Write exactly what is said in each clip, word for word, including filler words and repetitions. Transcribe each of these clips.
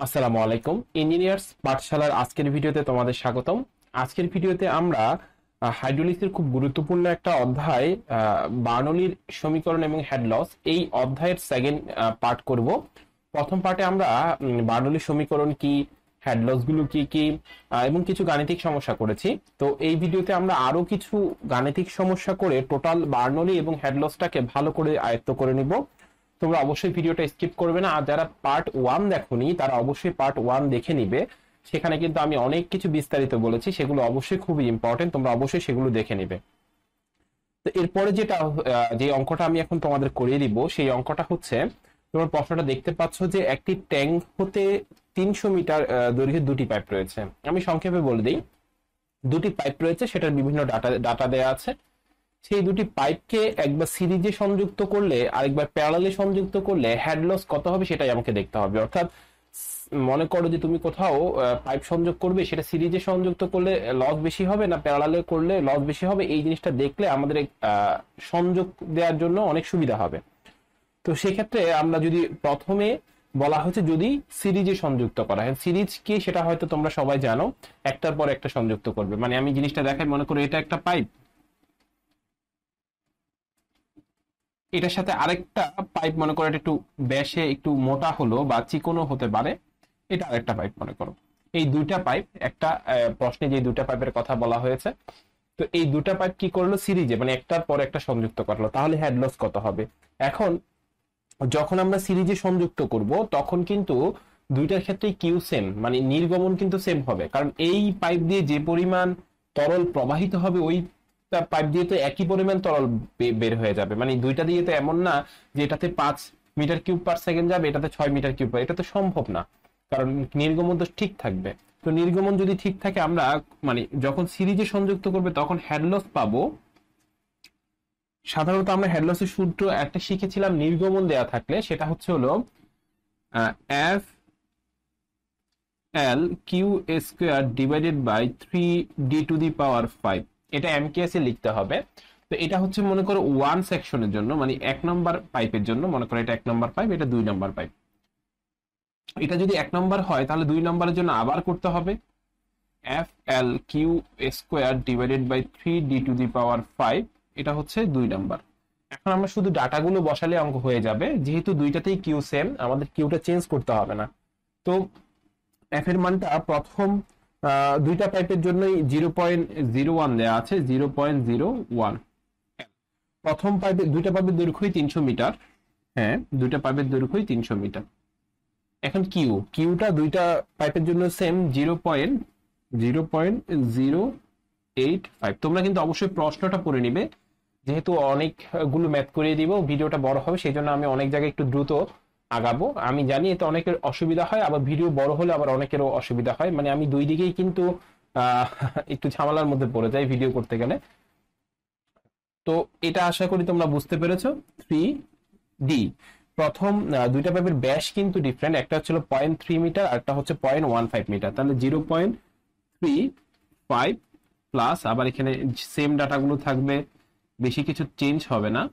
আসসালামু আলাইকুম ইঞ্জিনিয়ার্স পাঠশালার আজকের ভিডিওতে তোমাদের স্বাগতম। আজকের ভিডিওতে আমরা হাইড্রোলিক্সের খুব গুরুত্বপূর্ণ একটা অধ্যায় বার্নৌলির সমীকরণ এবং হেড লস এই অধ্যায়ের সেকেন্ড পার্ট করব। প্রথম পার্টে আমরা বার্নৌলির সমীকরণ কি, হেড লস গুলো কি কি এবং কিছু গাণিতিক সমস্যা করেছি। তো এই ভিডিওতে আমরা আরো কিছু গাণিতিক সমস্যা করে টোটাল বার্নৌলি এবং হেড লসটাকে ভালো করে আয়ত্ত করে নিব। তোমরা অবশ্যই ভিডিওটা স্কিপ করবে না, আর যারা পার্ট ওয়ান দেখোনি তারা অবশ্যই পার্ট ওয়ান দেখে নিবে। সেখানে কিন্তু আমি অনেক কিছু বিস্তারিত বলেছি, সেগুলো অবশ্যই খুবই ইম্পর্টেন্ট, তোমরা অবশ্যই সেগুলো দেখে নিবে। তো এরপরে যেটা যে অঙ্কটা আমি এখন তোমাদের করিয়ে দিব, সেই অঙ্কটা হচ্ছে তোমার প্রশ্নটা দেখতে পাচ্ছ যে একটি ট্যাঙ্ক হতে তিনশো মিটার দৈর্ঘ্যের দুটি পাইপ রয়েছে। আমি সংক্ষেপে বলে দিই, দুটি পাইপ রয়েছে, সেটার বিভিন্ন ডাটা ডাটা দেওয়া আছে। সেই দুটি পাইপকে একবার সিরিজে সংযুক্ত করলে আরেকবার প্যারালালে সংযুক্ত করলে হেড লস কত হবে সেটাই আমাকে দেখতে হবে। অর্থাৎ মনে করো যে তুমি কোথাও পাইপ সংযোগ করবে, সেটা সিরিজে সংযুক্ত করলে লস বেশি হবে না প্যারালালে করলে লস বেশি হবে, এই জিনিসটা দেখলে আমাদের সংযোগ দেওয়ার জন্য অনেক সুবিধা হবে। তো সেক্ষেত্রে আমরা যদি প্রথমে বলা হচ্ছে যদি সিরিজে সংযুক্ত করা হয়, সিরিজ কি সেটা হয়তো তোমরা সবাই জানো, একটার পর একটা সংযুক্ত করবে। মানে আমি জিনিসটা দেখাই, মনে করো এটা একটা পাইপ, এটার সাথে আরেকটা পাইপ মনে করো এটা একটু ব্যাসে একটু মোটা হলো বা চিকনও হতে পারে, এটা আরেকটা পাইপ মনে করো। এই দুইটা পাইপ একটা প্রশ্নে যে দুইটা পাইপের কথা বলা হয়েছে, তো এই দুটা পাইপ কি করলো সিরিজে মানে একটার পর একটা সংযুক্ত করলো, তাহলে হেড লস কত হবে। এখন যখন আমরা সিরিজে সংযুক্ত করব তখন কিন্তু দুইটার ক্ষেত্রে কিউ সেম, মানে নির্গমন কিন্তু সেম হবে, কারণ এই পাইপ দিয়ে যে পরিমাণ তরল প্রবাহিত হবে ওই পাইপ দিয়ে তো একই পরিমাণ তরল বের হয়ে যাবে। মানে দুইটা দিয়ে তো এমন না যে এটাতে পাঁচ মিটার কিউব পার সেকেন্ড যাবে, এটাতে ছয় মিটার কিউব, এটা তো সম্ভব না, কারণ নির্গমন তো ঠিক থাকবে। তো নির্গমন যদি ঠিক থাকে আমরা মানে যখন সিরিজে সংযুক্ত করবে তখন হেড লস পাবো। সাধারণত আমরা হেড লসের সূত্র একটা শিখেছিলাম, নির্গমন দেয়া থাকলে সেটা হচ্ছে হলো F L Q square divided by three D to the power five, এটা এমকেএস এ লিখতে হবে। তো এটা হচ্ছে মনে করো ওয়ান সেকশনের জন্য, মানে এক নম্বর পাইপের জন্য, মনে করো এটা এক নম্বর পাইপ, এটা দুই নম্বর পাইপ। এটা যদি এক নম্বর হয় তাহলে দুই নম্বরের জন্য আবার করতে হবে F L Q square divided by three D to the power five, এটা হচ্ছে দুই নম্বর। এখন আমরা শুধু ডাটাগুলো বসালে অঙ্ক হয়ে যাবে, যেহেতু দুইটাতেই কিউ সেম আমাদের কিউটা চেঞ্জ করতে হবে না। তো এফ এর মানটা প্রথম দুইটা পাইপের জন্যই জিরো পয়েন্ট জিরো ওয়ান দেওয়া আছে, জিরো পয়েন্ট জিরো ওয়ান। প্রথম পাইপের দুইটা পাইপের দৈর্ঘ্যই তিনশো মিটার, হ্যাঁ দুইটা পাইপের দৈর্ঘ্যই তিনশো মিটার। এখন কিউ কিউটা দুইটা পাইপের জন্য same, zero point zero point zero eight five. তোমরা কিন্তু অবশ্যই প্রশ্নটা পড়ে নিবে, যেহেতু অনেকগুলো ম্যাথ করিয়ে দিব, ভিডিওটা বড় হবে, সেই জন্য আমি অনেক জায়গায় একটু দ্রুত আগাবো। আমি জানি এতে অনেকের অসুবিধা হয়, আবার ভিডিও বড় হলে আবার অনেকেরও অসুবিধা হয়, মানে আমি দুই দিকেই কিন্তু আহ একটু ঝামেলার মধ্যে পড়ে যাই ভিডিও করতে গেলে। তো এটা আশা করি তোমরা বুঝতে পেরেছো। থ্রি ডি প্রথম দুইটা পাইপের ব্যাস কিন্তু ডিফারেন্ট, একটা হচ্ছে পয়েন্ট থ্রি মিটার আর একটা হচ্ছে পয়েন্ট ওয়ান ফাইভ মিটার, তাহলে zero point three five plus আবার এখানে সেম ডাটাগুলো থাকবে, বেশি কিছু চেঞ্জ হবে না,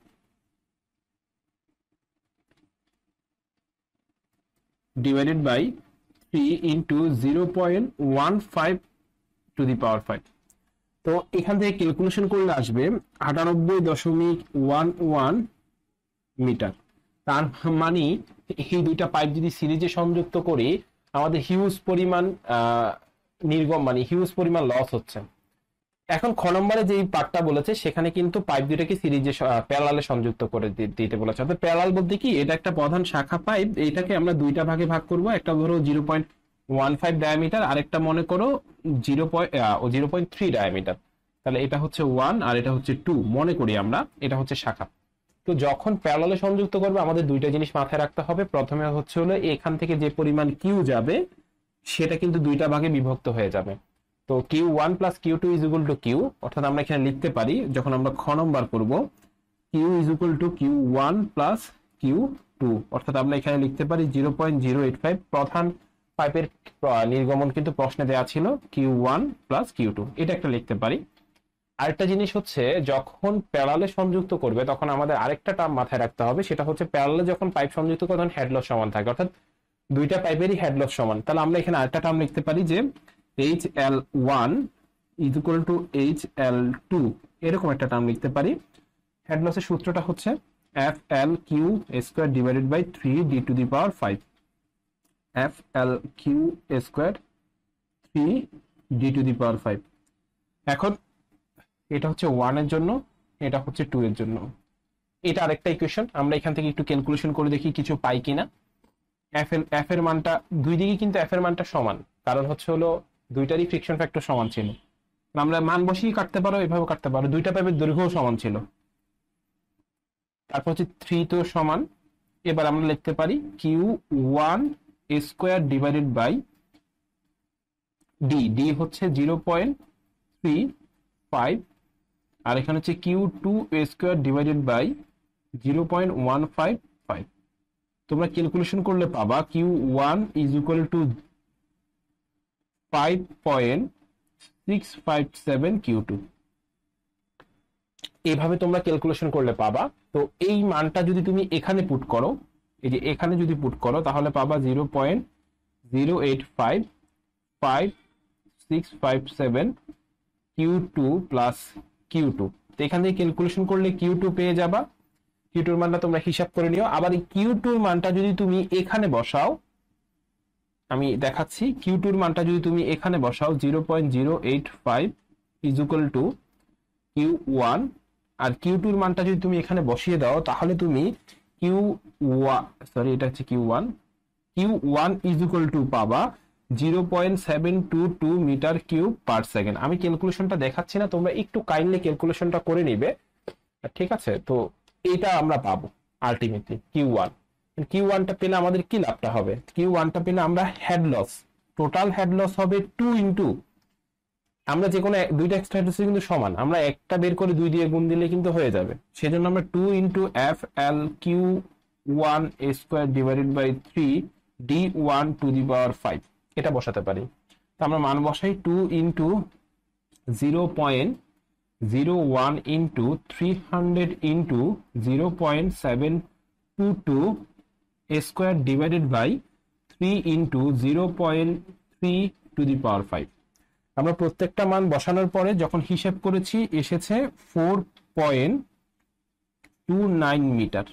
divided by three into zero point one five to the power five. তো এখান থেকে ক্যালকুলেশন করলে আসবে আটানব্বই দশমিক ওয়ান ওয়ান মিটার। তার মানে এই দুইটা পাইপ যদি সিরিজে সংযুক্ত করি আমাদের হিউজ পরিমাণ নির্গম মানে হিউজ পরিমাণ লস হচ্ছে। এখন খ নম্বরে যে পার্টটা বলেছে সেখানে কিন্তু পাইপ দুটাকে সিরিজে প্যারালালে সংযুক্ত করে দিতে বলেছে। অর্থাৎ প্যারালাল বলতে কি, এটা একটা প্রধান শাখা পাইপ, এইটাকে আমরা দুইটা ভাগে ভাগ করব, একটা ধরো zero point one five diameter, আরেকটা মনে করো zero point zero point three diameter. তাহলে এটা হচ্ছে ওয়ান আর এটা হচ্ছে টু, মনে করি আমরা এটা হচ্ছে শাখা। তো যখন প্যারালালে সংযুক্ত করবে আমাদের দুইটা জিনিস মাথায় রাখতে হবে। প্রথমে হচ্ছে হলো এখান থেকে যে পরিমাণ কিউ যাবে সেটা কিন্তু দুইটা ভাগে বিভক্ত হয়ে যাবে। তো Q one plus Q two is equal to Q, অর্থাৎ আমরা এখানে লিখতে পারি যখন আমরা খ নম্বর করবো Q is equal to Q one plus Q two, অর্থাৎ আমরা এখানে লিখতে পারি zero point zero eight five. প্রধান পাইপের নির্গমন কিন্তু প্রশ্নে দেওয়া ছিল Q one plus Q two, এটা একটা লিখতে পারি। আরেকটা জিনিস হচ্ছে যখন প্যারালালে সংযুক্ত করবে তখন আমাদের আরেকটা টার্ম মাথায় রাখতে হবে, সেটা হচ্ছে প্যারালালে যখন পাইপ সংযুক্ত করবে তখন হেড লস সমান থাকে, অর্থাৎ দুইটা পাইপেরই হেড লস সমান, তাহলে আমরা এখানে আরেকটা টার্ম লিখতে পারি যে H L one is equal to H L two, এরকম একটা টার্ম লিখতে পারি। হেড লসের সূত্রটা হচ্ছে F L Q square divided by three D to the power five, F L Q square three D to the power five. এখন এটা হচ্ছে ওয়ান এর জন্য, এটা হচ্ছে টু এর জন্য। এটা আরেকটা ইকুয়েশন, আমরা এখান থেকে একটু ক্যালকুলেশন করে দেখি কিছু পাই কিনা। এফ এর এফ এর মানটা দুই দিকে কিন্তু এফ এর মানটা সমান, কারণ হচ্ছে হলো দুইটারই ফ্রিকশন ফ্যাক্টর সমান ছিল। আমরা মান বসিয়ে কাটতে পারো, এভাবে কাটতে পারো, দুইটা পাইপের দৈর্ঘ্যও সমান ছিল। তারপর হচ্ছে থ্রি তো সমান। এবার আমরা লিখতে পারি Q one square divided by D, D হচ্ছে জিরো পয়েন্ট থ্রি ফাইভ, আর এখানে হচ্ছে Q two square divided by zero point one five five. তোমরা ক্যালকুলেশন করলে পাবা Q one is equal to five point six five seven Q two. এভাবে তোমরা calculation করলে পাবা। তো এই মানটা যদি তুমি এখানে পুট করো, এই যে এখানে যদি পুট করো, তাহলে পাবা zero point zero eight five five six five seven Q two plus Q two. তো এখান থেকে ক্যালকুলেশন করলে কিউ টু পেয়ে যাবা। কিউ টুর মানটা তোমরা হিসাব করে নিও। আবার এই কিউ টুর মানটা যদি তুমি এখানে বসাও, আমি দেখাচ্ছি, কিউ টুর মানটা যদি তুমি এখানে বসাও zero point zero eight five is equal to Q one, আর কিউ টুর মানটা যদি তুমি এখানে বসিয়ে দাও, তাহলে তুমি কিউ ওয়ান সরি এটা হচ্ছে Q one, Q one is equal to পাবা zero point seven two two metre cube per second. আমি ক্যালকুলেশনটা দেখাচ্ছি না, তোমরা একটু কাইন্ডলি ক্যালকুলেশনটা করে নিবে, ঠিক আছে? তো এটা আমরা পাবো আলটিমেটলি কিউ ওয়ান। কিউ ওয়ানটা পেলে আমাদের কি লাভটা হবে? কিউ ওয়ানটা পেলে আমরা head loss, total head loss হবে টু ইন্টু, আমরা যে কোনো দুইটা এক্সট্রা হেড লস কিন্তু সমান, আমরা একটা বের করে দুই দিয়ে গুণ দিলে কিন্তু হয়ে যাবে। সেজন্য আমরা two into F L Q one square divided by three D one to the power five এটা বসাতে পারি। তো আমরা মান বসাই two into zero point zero one into three hundred into zero point seven two two square divided by three into zero point three to the power five. আমরা প্রত্যেকটা মান বসানোর পরে যখন হিসেব করেছি এসেছে four point two nine metre.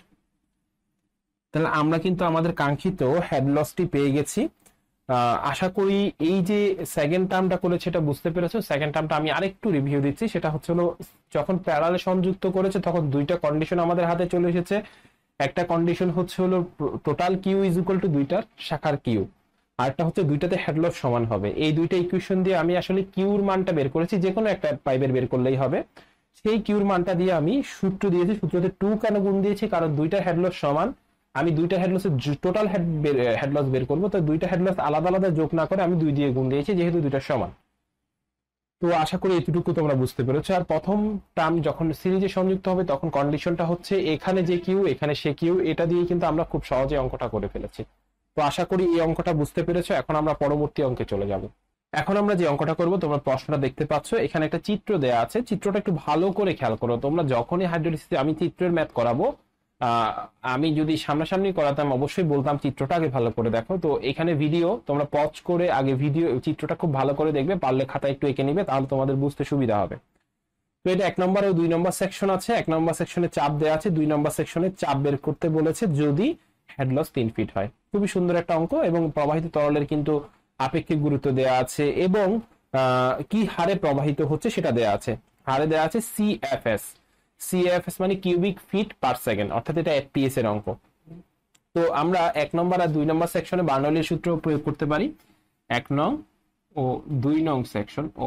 তাহলে আমরা কিন্তু আমাদের কাঙ্ক্ষিত হেড লসটি পেয়ে গেছি। আশা করি এই যে সেকেন্ড টার্মটা করেছে এটা বুঝতে পেরেছো। সেকেন্ড টার্মটা আমি আরেকটু রিভিউ দিচ্ছি, সেটা হচ্ছে হলো যখন প্যারালে সংযুক্ত করেছে তখন দুইটা কন্ডিশন আমাদের হাতে চলে এসেছে। একটা কন্ডিশন হচ্ছে হলো total Q is equal to দুইটার শাখার কিউ, আরটা হচ্ছে দুইটাতে হেড লস সমান হবে। এই দুইটা ইকুয়েশন দিয়ে আমি আসলে কিউর মানটা বের করেছি, যে কোনো একটা পাইপের বের করলেই হবে। সেই কিউর মানটা দিয়ে আমি সূত্র দিয়েছি, সূত্রতে টু কেন গুণ দিয়েছি, কারণ দুইটার হেড লস সমান। আমি দুইটা হেড লসের টোটাল হেড হেড লস বের করবো, তো দুইটা হেড লস আলাদা আলাদা যোগ না করে আমি দুই দিয়ে গুণ দিয়েছি, যেহেতু দুইটা সমান। তো আশা করি এতটুকু তোমরা বুঝতে পেরেছো। আর প্রথম টার্ম যখন সিরিজে সংযুক্ত হবে তখন কন্ডিশনটা হচ্ছে এখানে যে কিউ এখানে সে কিউ, এটা দিয়ে কিন্তু আমরা খুব সহজে অঙ্কটা করে ফেলেছি। তো আশা করি এই অঙ্কটা বুঝতে পেরেছো। এখন আমরা পরবর্তী অঙ্কে চলে যাব। এখন আমরা যে অঙ্কটা করব, তোমরা প্রশ্নটা দেখতে পাচ্ছ, এখানে একটা চিত্র দেয়া আছে। চিত্রটা একটু ভালো করে খেয়াল করো। তোমরা যখনই হাইড্রোলিসিসে আমি চিত্রের ম্যাথ করাবো, আমি যদি সামনাসামনি করাতাম অবশ্যই বলতাম চিত্রটা আগে ভালো করে দেখো। তো এখানে ভিডিও তোমরা পজ করে আগে ভিডিও চিত্রটা খুব ভালো করে দেখবে, পারলে খাতা একটু এঁকে নিবে, তাহলে তোমাদের বুঝতে সুবিধা হবে। তো এটা এক নম্বর ও দুই নম্বর সেকশন আছে। এক নম্বর সেকশনে চাপ দেওয়া আছে, দুই নম্বর সেকশনে চাপ বের করতে বলেছে যদি হেড লস তিন ফিট হয়। খুবই সুন্দর একটা অঙ্ক, এবং প্রবাহিত তরলের কিন্তু আপেক্ষিক গুরুত্ব দেওয়া আছে এবং কি হারে প্রবাহিত হচ্ছে সেটা দেওয়া আছে। হারে দেওয়া আছে সিএফএস, সিএফএস মানে কিউবিক ফিট পার সেকেন্ড, অর্থাৎ এটা এফপিএস এর অঙ্ক। তো আমরা এক নম্বর আর দুই নম্বর সেকশনে বার্নৌলির সূত্র প্রয়োগ করতে পারি। এক নং ও দুই নং সেকশন ও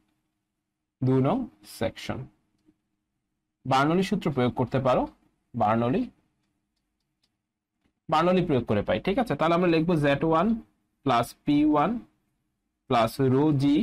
দুই নং সেকশন বার্নৌলির সূত্র প্রয়োগ করতে পারো। বার্নৌলি বার্নৌলি প্রয়োগ করে পাই, ঠিক আছে? তাহলে আমরা লিখবো Z one plus P one plus rho G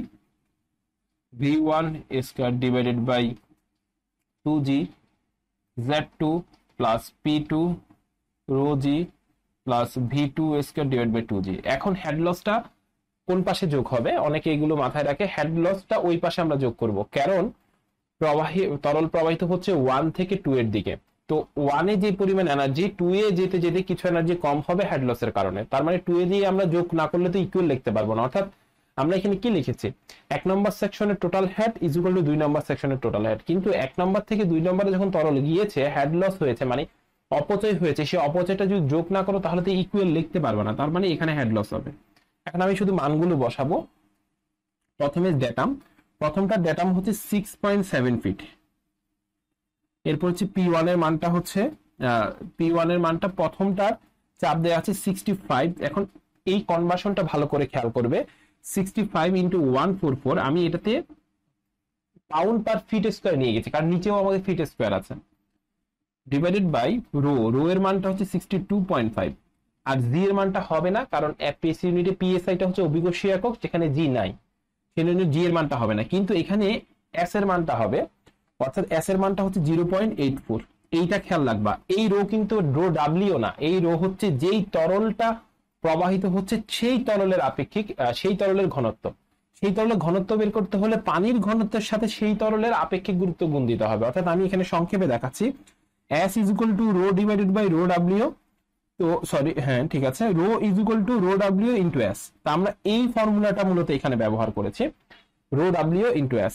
V one square divided by two G Z two plus P two rho G plus V two square divide by two G. এখন head লসটা কোন পাশে যোগ হবে? অনেকে এগুলো মাথায় রাখে। হেড লসটা ওই পাশে আমরা যোগ করব, কারণ প্রবাহী তরল প্রবাহিত হচ্ছে ওয়ান থেকে টু এর দিকে। তো ওয়ানে যে পরিমাণ এনার্জি, টু এ যেতে যেতে কিছু এনার্জি কম হবে হেড লসের কারণে। তার মানে টু এ দিয়ে আমরা যোগ না করলে তো ইকুয়াল লিখতে পারবো না। অর্থাৎ আমরা এখানে কি লিখেছি, এক নম্বর সেকশনের total head is equal to দুই নম্বর সেকশনের টোটাল হেড। কিন্তু এক নম্বর থেকে দুই নম্বরে যখন তরল গিয়েছে, হেড লস হয়েছে, মানে অপচয় হয়েছে, সেই অপচয়টা যদি যোগ না করো তাহলে তো ইকুয়াল লিখতে পারবে না। তার মানে এখানে হেড লস হবে। এখন আমি শুধু মানগুলো বসাবো। প্রথমে ডেটাম, প্রথমটা ডেটাম হচ্ছে সিক্স পয়েন্ট সেভেন ফিট। এরপর হচ্ছে পি ওয়ান এর মানটা হচ্ছে পি ওয়ান এর মানটা প্রথমটার চাপ দেওয়া আছে সিক্সটি ফাইভ। এখন এই কনভার্সনটা ভালো করে খেয়াল করবে, sixty five into one four four, আমি এটাতে পাউন্ড পার ফিট স্কোয়ার নিয়ে গেছি, কারণ নিচেও আমাদের ফিট স্কোয়ার আছে, ডিভাইডেড বাই রো। রো এর মানটা হচ্ছে সিক্সটি টু পয়েন্ট ফাইভ। আর জি এর মানটা হবে না, কারণ পিএস ইউনিটে পিএসআইটা হচ্ছে অভিকর্ষী একক, যেখানে জি নাই, সেই জন্য জি এর মানটা হবে না। কিন্তু এখানে এস এর মানটা হবে, অর্থাৎ এস এর মানটা হচ্ছে জিরো পয়েন্ট এইট ফোর। এইটা খেয়াল রাখবা। এই রো কিন্তু রো ডাব্লিউ না, এই রো হচ্ছে যেই তরলটা প্রবাহিত হচ্ছে সেই তরলের আপেক্ষিক, সেই তরলের ঘনত্ব। সেই তরলের ঘনত্ব বের করতে হলে পানির ঘনত্বের সাথে সেই তরলের আপেক্ষিক গুরুত্ব গুণ দিতে হবে। অর্থাৎ আমি এখানে সংক্ষেপে দেখাচ্ছি, S is equal to rho divided by rho W. তো সরি, হ্যাঁ ঠিক আছে, rho is equal to rho W into S. তা আমরা এই ফর্মুলাটা মূলত এখানে ব্যবহার করেছি, রো ডাব্লিউ ইন্টু এস।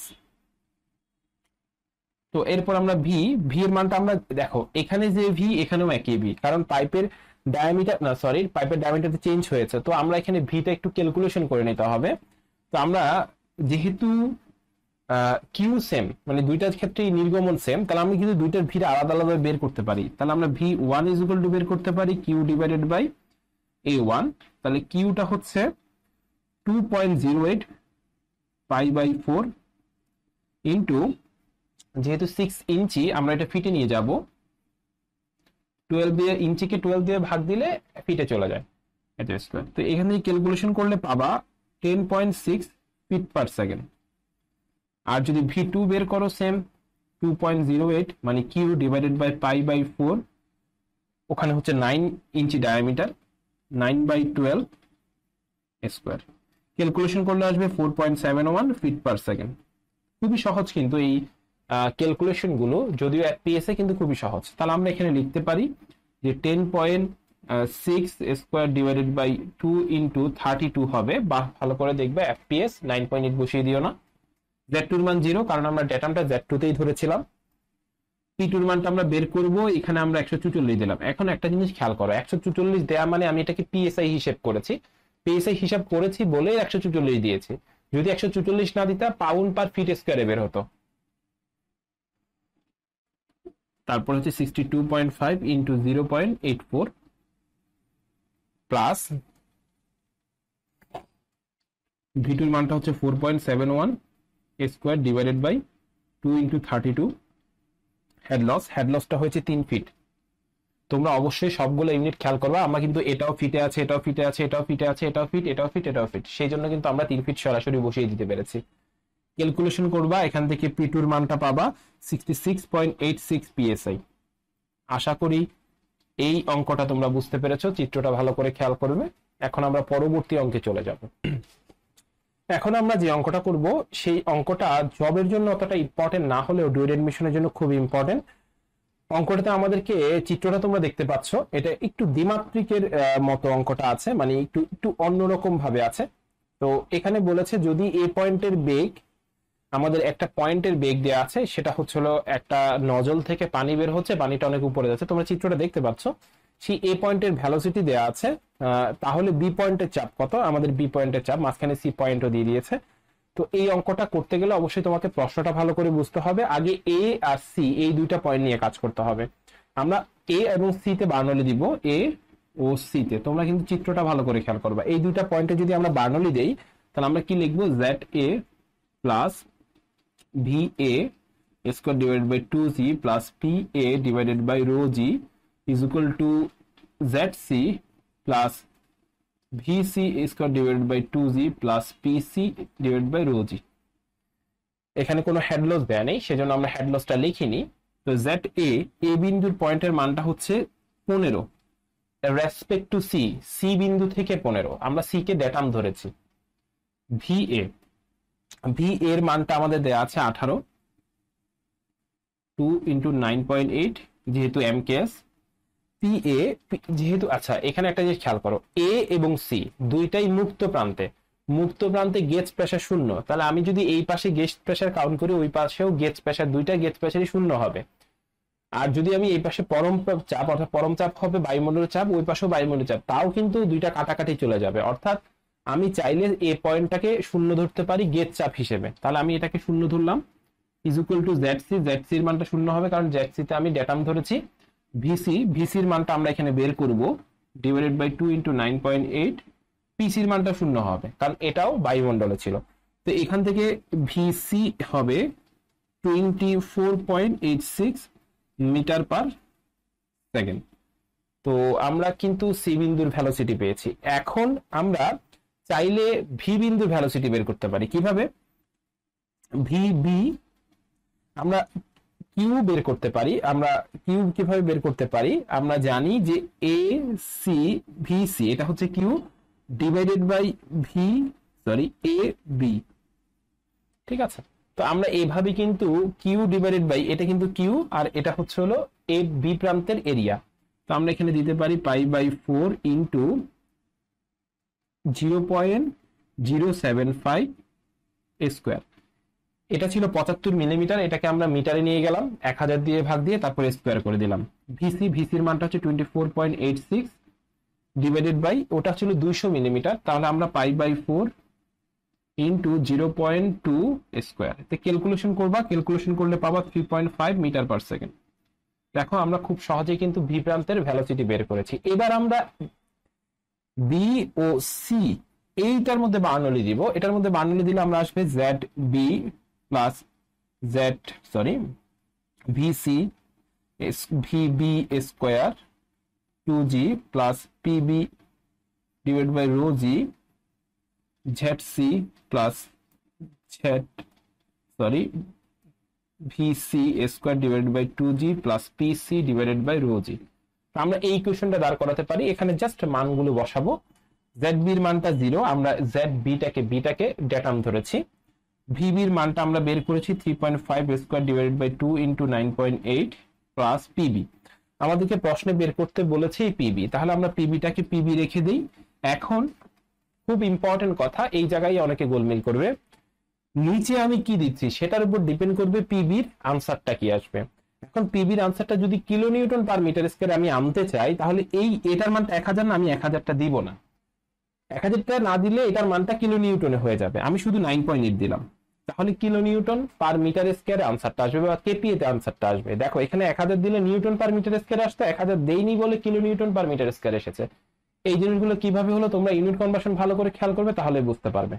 তো এরপর আমরা ভি, ভি এর মানটা আমরা দেখো, এখানে যে ভি এখানেও একই ভি, কারণ পাইপের ডায়ামিটার না সরি পাইপের ডায়ামিটার চেঞ্জ হয়েছে। তো আমরা এখানে ভিটা একটু ক্যালকুলেশন করে নিতে হবে। তো আমরা যেহেতু কিউ সেম, মানে দুইটার ক্ষেত্রেই নির্গমন সেম, তাহলে আমি কিন্তু দুইটার ভিটা আলাদা আলাদা বের করতে পারি। তাহলে আমরা V one is equal to বের করতে পারি Q divided by A one. তাহলে কিউটা হচ্ছে two point zero eight pi by four into, যেহেতু সিক্স ইঞ্চি আমরা এটা ফিটে নিয়ে যাব, টুয়েলভ দিয়ে ইঞ্চিকে টুয়েলভ দিয়ে ভাগ দিলে ফিটে চলে যায় এটা স্কোয়ার। তো এখান থেকে ক্যালকুলেশন করলে পাবা ten point six feet per second. আর যদি ভি টু বের করো same two point zero eight, মানে Q divided by pi by four, ওখানে হচ্ছে nine inch diameter, nine by twelve square. Calculation করলে আসবে four point seven one feet per second. খুবই সহজ কিন্তু এই ক্যালকুলেশন গুলো, যদিও এফপিএস এ কিন্তু খুবই সহজ। তাহলে আমরা এখানে লিখতে পারি যে ten point six square divided by two into thirty two হবে, বা ভালো করে দেখবে এফপিএস নাইন পয়েন্ট এইট বসিয়ে দিও না। জেড টুর মান জিরো, কারণ আমরা ডেটামটা জেড টু তেই ধরেছিলাম। পি টুর মানটা আমরা বের করবো, এখানে আমরা একশো চুচল্লিশ দিলাম। এখন একটা জিনিস খেয়াল করো, একশো চুচল্লিশ দেওয়া মানে আমি এটাকে পিএসআই হিসেব করেছি, পিএসআই হিসাব করেছি বলে একশো চুচল্লিশ দিয়েছি। যদি একশো চুচল্লিশ না দিতা পাউন্ড পার ফিট স্কোয়ারে বের হতো। তারপর হচ্ছে sixty two point five into zero point eight four plus ভিটুর মানটা হচ্ছে four point seven one square divided by two into thirty two. Head loss, head লসটা হয়েছে তিন ফিট। তোমরা অবশ্যই সবগুলো ইউনিট খেয়াল করবা, আমরা কিন্তু এটাও ফিটে আছে, এটাও ফিটে আছে, এটাও ফিটে আছে, এটাও ফিট, এটাও ফিট, এটাও ফিট, সেই জন্য কিন্তু আমরা তিন ফিট সরাসরি বসিয়ে দিতে পেরেছি। ক্যালকুলেশন করবা, এখান থেকে পি টুর মানটা পাবা sixty six point eight six PSI. আশা করি এই অঙ্কটা তোমরা বুঝতে পেরেছো, চিত্রটা ভালো করে খেয়াল করবে। এখন আমরা পরবর্তী অঙ্কে চলে যাব। এখন আমরা যে অঙ্কটা করব সেই অঙ্কটা জবের জন্য অতটা ইম্পর্টেন্ট না হলেও ডুয়েল এডমিশনের জন্য খুব ইম্পর্টেন্ট। অঙ্কটাতে আমাদেরকে, চিত্রটা তোমরা দেখতে পাচ্ছ, এটা একটু দ্বিমাত্রিকের মতো অঙ্কটা আছে, মানে একটু একটু অন্যরকম ভাবে আছে। তো এখানে বলেছে যদি এ পয়েন্টের বেগ, আমাদের একটা পয়েন্টের বেগ দেওয়া আছে, সেটা হচ্ছিল একটা নজল থেকে পানি বের হচ্ছে, পানিটা অনেক উপরে যাচ্ছে, তোমরা চিত্রটা দেখতে পাচ্ছ। সেই এ পয়েন্টের ভ্যালোসিটি দেওয়া আছে, তাহলে বি পয়েন্টের চাপ কত, আমাদের বি পয়েন্টের চাপ, মাঝখানে সি পয়েন্টও দিয়ে দিয়েছে। তো এই অঙ্কটা করতে গেলে অবশ্যই তোমাকে প্রশ্নটা ভালো করে বুঝতে হবে। আগে এ আর সি এই দুইটা পয়েন্ট নিয়ে কাজ করতে হবে। আমরা এ এবং সি তে বার্নলি দিব, এ ও সি তে। তোমরা কিন্তু চিত্রটা ভালো করে খেয়াল করবা। এই দুইটা পয়েন্টে যদি আমরা বার্নলি দেই, তাহলে আমরা কি লিখবো, Z A plus V A square divided by two G plus P A divided by rho G is equal to Z C plus VC square divided by two G plus PC divided by rho G. এখানে কোনো head loss দেয়া নেই, সেজন্য আমরা head লসটা লিখিনি। তো Z এ, এ বিন্দুর পয়েন্টের মানটা হচ্ছে পনেরো, রেসপেক্ট টু সি, সি বিন্দু থেকে পনেরো, আমরা সি কে ডেটাম ধরেছি। ভি এ, ভি এর মানটা আমাদের দেয়া আছে আঠারো, two into nine point eight যেহেতু এমকেএস, পি এ যেহেতু, আচ্ছা এখানে একটা জিনিস খেয়াল করো, এ এবং সি দুইটাই মুক্ত প্রান্তে, মুক্ত প্রান্তে গেজ প্রেসার শূন্য, তাহলে আমি যদি এই পাশে গেজ প্রেসার কাউন্ট করি ওই পাশেও গেজ প্রেসার, দুইটা গেজ প্রেসারই শূন্য হবে। আর যদি আমি এই পাশে পরম চাপ অর্থাৎ পরম চাপ হবে বায়ুমণ্ডলের চাপ, ওই পাশেও বায়ুমণ্ডলের চাপ, তাও কিন্তু দুইটা কাটাকাটি চলে যাবে। অর্থাৎ আমি চাইলে এ পয়েন্টটাকে শূন্য ধরতে পারি গেজ চাপ হিসেবে, তাহলে আমি এটাকে শূন্য ধরলাম, is equal to Z C, Z সির মানটা শূন্য হবে কারণ জেড সি তে আমি ডেটাম ধরেছি। ভিসি, ভিসির মানটা আমরা এখানে বের করব divided by two into nine point eight, পিসির মানটা শূন্য হবে কারণ এটাও বায়ুমণ্ডলে ছিল। তো এখান থেকে ভিসি হবে twenty four point eight six metre per second. তো আমরা কিন্তু সি বিন্দুর ভ্যালোসিটি পেয়েছি। এখন আমরা চাইলে ভি বিন্দুর ভ্যালোসিটি বের করতে পারি। কিভাবে? ভি বি আমরা কিউ বের করতে পারি। আমরা কিউ কিভাবে বের করতে পারি? আমরা জানি যে এ সি ভি সি এটা হচ্ছে Q divided by V sorry A B, ঠিক আছে। তো আমরা এইভাবে কিন্তু কিউ ডিভাইডেড বাই, এটা কিন্তু কিউ আর এটা হচ্ছে হলো এ বি প্রান্তের এরিয়া। তো আমরা এখানে দিতে পারি pi by four into zero point zero seven five square. এটা ছিল পঁচাত্তর মিলিমিটার, এটাকে আমরা মিটারে নিয়ে গেলাম, এক হাজার দিয়ে ভাগ দিয়ে তারপরে স্কোয়ার করে দিলাম। ভিসি, ভিসির মানটা হচ্ছে twenty four point eight six divided by, ওটা ছিল দুইশো মিলিমিটার, তাহলে আমরা pi by four into zero point two square. তো ক্যালকুলেশন করবা, ক্যালকুলেশন করলে পাবা three point five metre per second. দেখো আমরা খুব সহজেই কিন্তু ভি প্রান্তের ভ্যালোসিটি বের করেছি। এবার আমরা বি ও সি এইটার মধ্যে বার্নলি দিব, এটার মধ্যে বার্নলি দিলে আমরা আসবে Z B plus Z sorry VC VB square two G plus PB divide by rho G Z C plus Z sorry VC square divided by two G plus PC divided by rho G. আমরা এই ইকুয়েশনটা দাঁড় করাতে পারি, এখানে just মানগুলো বসাবো। Z বির মানটা জিরো, আমরা জেড বিটাকে বিটাকে ডেটাম ধরেছি। ভিবির মানটা আমরা বের করেছি three point five square divided by two into nine point eight plus PB. আমাদেরকে প্রশ্নে বের করতে বলেছে পিবি, তাহলে আমরা পিবিটাকে পিবি রেখে দিই। এখন খুব ইম্পর্টেন্ট কথা, এই জায়গায় অনেকে গোলমেল করবে, নিচে আমি কি দিচ্ছি সেটার উপর ডিপেন্ড করবে পিবির আনসারটা কি আসবে। এখন পিবির আনসারটা যদি kilo newton per metre square আমি আনতে চাই, তাহলে এই এটার মানটা এক হাজার না, আমি এক হাজারটা দিব না, এক হাজারটা না দিলে এটার মানটা কিলো নিউটনে হয়ে যাবে। আমি শুধু নাইন পয়েন্ট এইট দিলাম, তাহলে কিলো নিউটন পার মিটার স্কয়ারে আনসারটা আসবে বা কেপিএ তে আনসারটা আসবে। দেখো এখানে এক হাজার দিলে নিউটন পার মিটার স্কয়ারে আসতো, এক হাজার দেইনি বলে kilo newton per metre square এসেছে। এই জিনিসগুলো কিভাবে হলো তোমরা ইউনিট কনভার্সন ভালো করে খেয়াল করবে, তাহলে বুঝতে পারবে।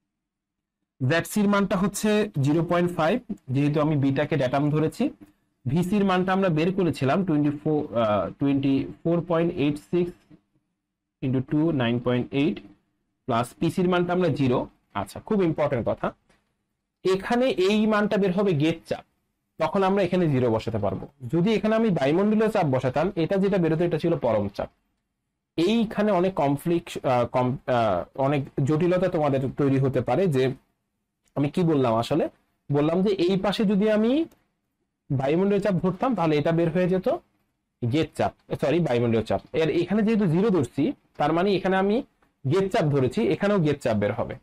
জেডসির মানটা হচ্ছে জিরো পয়েন্ট ফাইভ, যেহেতু আমি বিটাকে ডেটাম ধরেছি। ভিসির মানটা আমরা বের করেছিলাম twenty four twenty four point eight six into two nine point eight plus পিসির মানটা আমরা জিরো। আচ্ছা, খুব ইম্পর্টেন্ট কথা, এখানে এই মানটা বের হবে গেজ চাপ, তখন আমরা এখানে জিরো বসাতে পারবো। যদি এখানে আমি বায়ুমণ্ডলীয় চাপ বসাতাম, এটা যেটা বেরোতো এটা ছিল পরম চাপ। এইখানে অনেক কনফ্লিক্ট অনেক জটিলতা তোমাদের তৈরি হতে পারে। যে আমি কি বললাম, আসলে বললাম যে এই পাশে যদি আমি বায়ুমণ্ডলীয় চাপ ধরতাম তাহলে এটা বের হয়ে যেত গেজ চাপ, সরি বায়ুমণ্ডলীয় চাপ। এর এখানে যেহেতু জিরো ধরছি, তার মানে এখানে আমি গেজ চাপ ধরেছি, এখানেও গেজ চাপ বের হবে।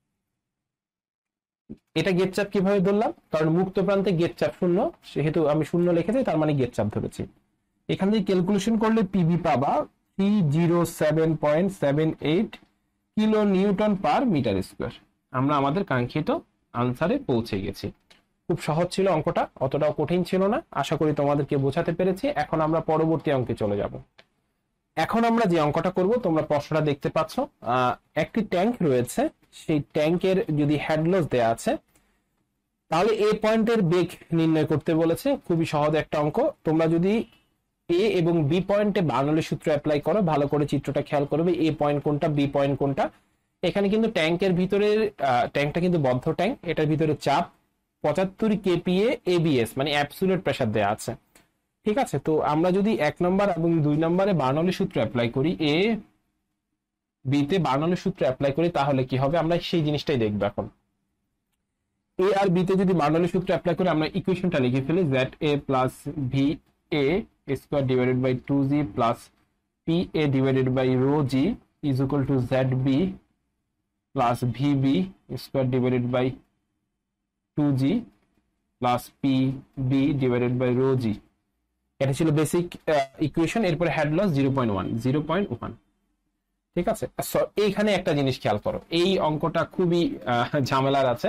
এটা গেজ চাপ কিভাবে ধরলাম, কারণ মুক্ত প্রান্তে গেজ চাপ শূন্য, সেহেতু আমি শূন্য লিখেছি, তার মানে গেজ চাপ ধরেছি। এখান থেকে ক্যালকুলেশন করলে পিবি পাবা three zero seven point seven eight kilo newton per metre square. আমরা আমাদের কাঙ্ক্ষিত আনসারে পৌঁছে গেছি। খুব সহজ ছিল অঙ্কটা, অতটাও কঠিন ছিল না। আশা করি তোমাদেরকে বোঝাতে পেরেছি। এখন আমরা পরবর্তী অঙ্কে চলে যাব। এখন আমরা যে অঙ্কটা করব, তোমরা প্রশ্নটা দেখতে পাচ্ছ, একটি ট্যাঙ্ক রয়েছে, সেই ট্যাঙ্কের যদি হেডলস দেয়া আছে, তাহলে এ পয়েন্টের বেগ নির্ণয় করতে বলেছে। খুবই সহজ একটা অঙ্ক। তোমরা যদি এ এবং বি পয়েন্টে বার্নৌলির সূত্র অ্যাপ্লাই করো, ভালো করে চিত্রটা খেয়াল করবে, এ পয়েন্ট কোনটা বি পয়েন্ট কোনটা। এখানে কিন্তু ট্যাঙ্কের ভিতরে, ট্যাঙ্কটা কিন্তু বদ্ধ ট্যাঙ্ক, এটার ভিতরে চাপ পঁচাত্তর কেপিএ এবিএস মানে অ্যাবসলিউট প্রেসার দেয়া আছে, ঠিক আছে। তো আমরা যদি এক নম্বর এবং দুই নম্বরে বার্নৌলির সূত্র অ্যাপ্লাই করি, এ বি তে বার্নৌলির সূত্র অ্যাপ্লাই করি, তাহলে কি হবে আমরা সেই জিনিসটাই দেখবো। এখন এ আর বি তে যদি বার্নৌলির সূত্র অ্যাপ্লাই করি, আমরা ইকুয়েশনটা লিখে ফেলি Z A plus V A square divided by two G plus P A divided by rho G is equal to Z B plus V B square divided by two G plus P B divided by rho G. এটা ছিল basic equation. এরপরে head loss zero point one zero point one ঠিক আছে। এইখানে একটা জিনিস খেয়াল করো, এই অঙ্কটা খুবই ঝামেলার আছে।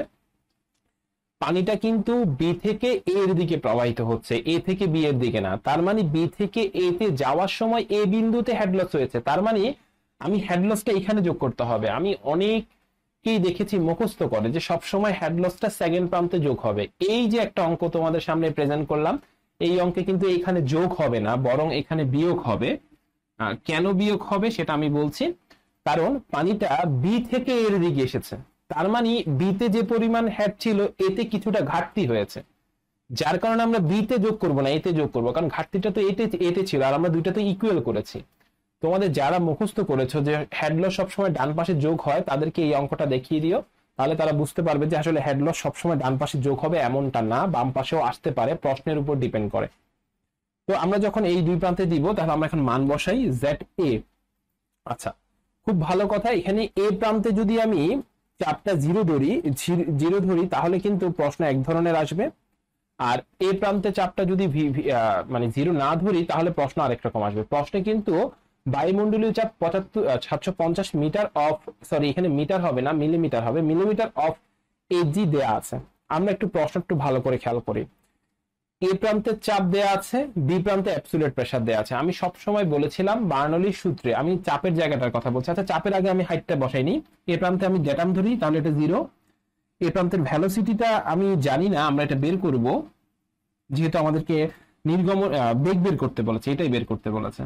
পানিটা কিন্তু বি থেকে এ এর দিকে প্রবাহিত হচ্ছে, এ থেকে বি এর দিকে না। তার মানে বি থেকে এ তে যাওয়ার সময় এ বিন্দুতে হেডলস হয়েছে, তার মানে আমি হেডলসটা এখানে যোগ করতে হবে। আমি অনেককেই দেখেছি মুখস্থ করে যে সব সময় হেডলসটা সেকেন্ড প্রান্তে যোগ হবে। এই যে একটা অঙ্ক তোমাদের সামনে প্রেজেন্ট করলাম, এই অঙ্কে কিন্তু এখানে যোগ হবে না, বরং এখানে বিয়োগ হবে। কেন বিয়োগ হবে সেটা আমি বলছি। কারণ পানিটা বি থেকে এর দিকে এসেছে, তার মানে বিতে যে পরিমাণ হেড ছিল এতে কিছুটা ঘাটতি হয়েছে, যার কারণে আমরা বিতে যোগ করব না, এতে যোগ করব। কারণ ঘাটতিটা তো এতে এতে ছিল, আর আমরা দুইটাতে ইকুয়াল করেছি। তোমাদের যারা মুখস্থ করেছো যে হেড লস সবসময় ডান পাশে যোগ হয়, তাদেরকে এই অঙ্কটা দেখিয়ে দিও, তাহলে তারা বুঝতে পারবে যে আসলে হেড লস সবসময় ডান পাশে যোগ হবে এমনটা না, বাম পাশেও আসতে পারে, প্রশ্নের উপর ডিপেন্ড করে। তো আমরা যখন এই দুই প্রান্তে দিব, তাহলে আমরা এখন মান বসাই জেড এ। আচ্ছা, খুব ভালো কথা, এখানে এ প্রান্তে যদি আমি চাপটা জিরো ধরি জিরো ধরি তাহলে কিন্তু প্রশ্ন এক ধরনের আসবে, আর এ প্রান্তে চাপটা যদি মানে জিরো না ধরি তাহলে প্রশ্ন আরেক রকম আসবে। প্রশ্নে কিন্তু বায়ুমণ্ডলীয় চাপ পঁচাত্তর সাতশো পঞ্চাশ মিটার অফ সরি এখানে মিটার হবে না, মিলিমিটার হবে, মিলিমিটার অফ এজি দেয়া আছে। আমরা একটু প্রশ্ন একটু ভালো করে খেয়াল করি। এ প্রান্তে চাপ দেয়া আছে, বি প্রান্তে অ্যাবসলিউট প্রেসার দেয়া আছে। আমি সব সময় বলেছিলাম বার্নৌলির সূত্রে, আমি চাপের জায়গাটার কথা বলছি। আচ্ছা, চাপের আগে আমি হাইটটা বসাইনি। এ প্রান্তে আমি ডেটাম ধরি, তাহলে এটা জিরো। এ প্রান্তের ভ্যালোসিটিটা আমি জানি না, আমরা এটা বের করব, যেহেতু আমাদেরকে নির্গমন বেগ বের করতে বলেছে, এটাই বের করতে বলেছে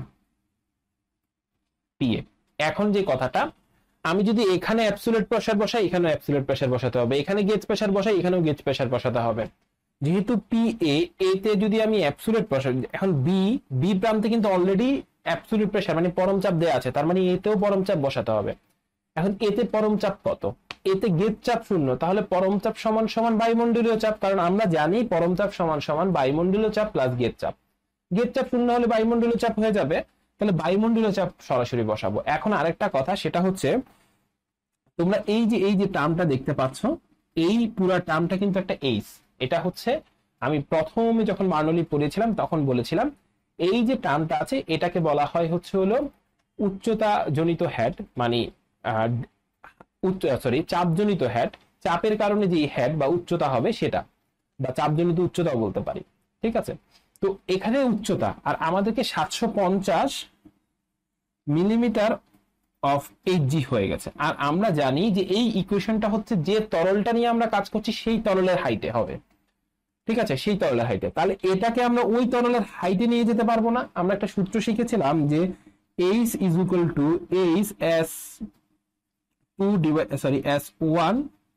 পিএ। এখন যে কথাটা, আমি যদি এখানে অ্যাবসলিউট প্রেসার বসাই, এখানেও অ্যাবসলিউট প্রেসার বসাতে হবে, এখানে গেজ প্রেসার বসাই, এখানেও গেজ প্রেসার বসাতে হবে। যেহেতু পি এ এতে যদি আমি অ্যাবসলিউট প্রেসার, এখন বি বি প্রান্তে কিন্তু অলরেডি অ্যাবসলিউট প্রেসার মানে পরম চাপ দেয়া আছে, তার মানে এতেও পরম চাপ বসাতে হবে। এখন এতে পরম চাপ কত? এতে গেজ চাপ শূন্য, তাহলে পরম চাপ সমান সমান বায়ুমণ্ডলীয় চাপ, কারণ আমরা জানি পরম চাপ সমান সমান বায়ুমণ্ডলীয় চাপ প্লাস গেজ চাপ। গেজ চাপ শূন্য হলে বায়ুমণ্ডলীয় চাপ হয়ে যাবে, তাহলে বায়ুমণ্ডলীয় চাপ সরাসরি বসাবো। এখন আরেকটা কথা, সেটা হচ্ছে তোমরা এই যে এই যে টার্মটা দেখতে পাচ্ছ, এই পুরো টার্মটা কিন্তু একটা এইচ। এটা হচ্ছে আমি প্রথমে যখন বার্নৌলি পড়েছিলাম তখন বলেছিলাম, এই যে টার্মটা আছে এটাকে বলা হয় হচ্ছে হলো উচ্চতা জনিত হেড, মানে উচ্চ সরি চাপজনিত হেড। চাপের কারণে যে হেড বা উচ্চতা হবে সেটা, বা চাপজনিত উচ্চতাও বলতে পারি, ঠিক আছে। তো এখানে উচ্চতা, আর আমাদেরকে সাতশো পঞ্চাশ মিলিমিটার অফ এইচ জি হয়ে গেছে। আর আমরা জানি যে এই ইকুয়েশনটা হচ্ছে যে তরলটা নিয়ে আমরা কাজ করছি সেই তরলের হাইটে হবে, ঠিক আছে, সেই তরলের হাইটে। তাহলে এটাকে আমরা ওই তরলের হাইটে নিয়ে যেতে পারবো না। আমরা একটা সূত্র শিখেছিলাম যে H is equal to H S two divide sorry S one,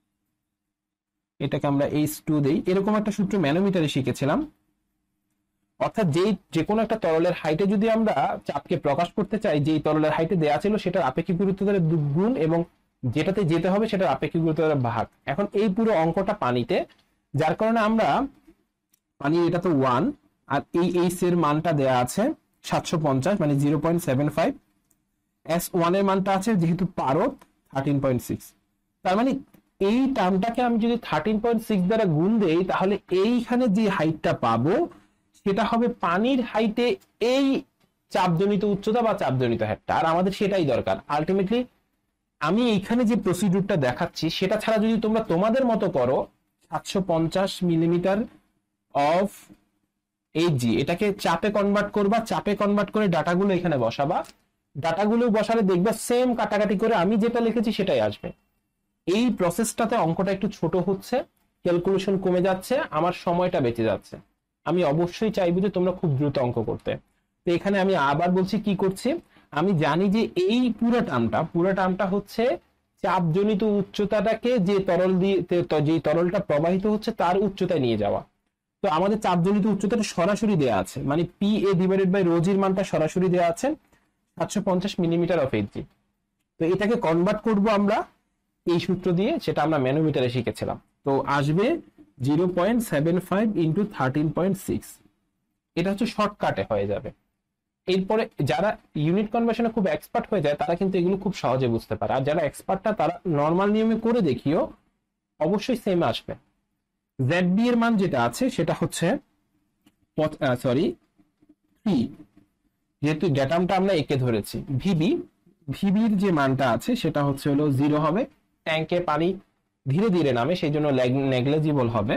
এটাকে আমরা এইচ টু দেই, এরকম একটা সূত্র ম্যানোমিটারে শিখেছিলাম। অর্থাৎ যেই যে কোনো একটা তরলের হাইটে যদি আমরা চাপকে প্রকাশ করতে চাই, যেই তরলের হাইটে দেওয়া ছিল সেটার আপেক্ষিক গুরুত্ব দ্বারা দুগুণ, এবং যেটাতে যেতে হবে সেটার আপেক্ষিক গুরুত্ব দ্বারা ভাগ। এখন এই পুরো অঙ্কটা পানিতে, যার কারণে আমরা পানি, এটা তো ওয়ান, আর এই এইচ এর মানটা দেয়া আছে সাতশো পঞ্চাশ মানে zero point seven five, S one এর মানটা আছে যেহেতু পারদ থার্টিন পয়েন্ট সিক্স। তার মানে এই টার্মটাকে আমি যদি থার্টিন পয়েন্ট সিক্স দ্বারা গুণ দেই, তাহলে এইখানে যে হাইটটা পাবো সেটা হবে পানির হাইটে এই চাপজনিত উচ্চতা বা চাপজনিত হেডটা। আর আমাদের সেটাই দরকার আলটিমেটলি। আমি এইখানে যে প্রসিডিউরটা দেখাচ্ছি সেটা ছাড়া যদি তোমরা তোমাদের মতো করো, সাতশো পঞ্চাশ মিলিমিটার অফ এইচ জি, এটাকে চাপে কনভার্ট করবা, চাপে কনভার্ট করে ডাটাগুলো এখানে বসাবা, ডাটাগুলো বসালে দেখবে সেম কাটাকাটি করে আমি যেটা লিখেছি সেটাই আসবে। এই প্রসেসটাতে অঙ্কটা একটু ছোট হচ্ছে, ক্যালকুলেশন কমে যাচ্ছে, আমার সময়টা বেঁচে যাচ্ছে। আমি অবশ্যই চাইবো যে তোমরা খুব দ্রুত অঙ্ক করতে। তো এখানে আমি আবার বলছি কি করছি, আমি জানি যে এই পুরো টার্মটা পুরো টার্মটা হচ্ছে চাপজনিত উচ্চতাটাকে যে তরল দিয়ে যে তরলটা প্রবাহিত হচ্ছে তার উচ্চতায় নিয়ে যাওয়া। তো আমাদের চাপজনিত উচ্চতাটা সরাসরি দেওয়া আছে, মানে পি এ ডিভাইডেড বাই রোজির মানটা সরাসরি দেওয়া আছে সাতশো পঞ্চাশ মিলিমিটার অফ এইচজি। তো এটাকে কনভার্ট করব আমরা এই সূত্র দিয়ে, সেটা আমরা ম্যানোমিটারে শিখেছিলাম। তো আসবে zero point seven five into thirteen point six, এটা হচ্ছে শর্টকাটে হয়ে যাবে। এরপরে যারা ইউনিট কনভার্সনে খুব এক্সপার্ট হয়ে যায় তারা কিন্তু এগুলো খুব সহজে বুঝতে পারে, আর যারা এক্সপার্ট না তারা নর্মাল নিয়মে করে দেখিও অবশ্যই সেম আসবে। জেড বি এর মান যেটা আছে সেটা হচ্ছে সরি থ্রি, যেহেতু ডেটামটা আমরা একে ধরেছি। ভিবি ভিবির যে মানটা আছে সেটা হচ্ছে হলো জিরো হবে, ট্যাঙ্কে পানি ধীরে ধীরে নামে সেই জন্য নেগলেজিবল হবে।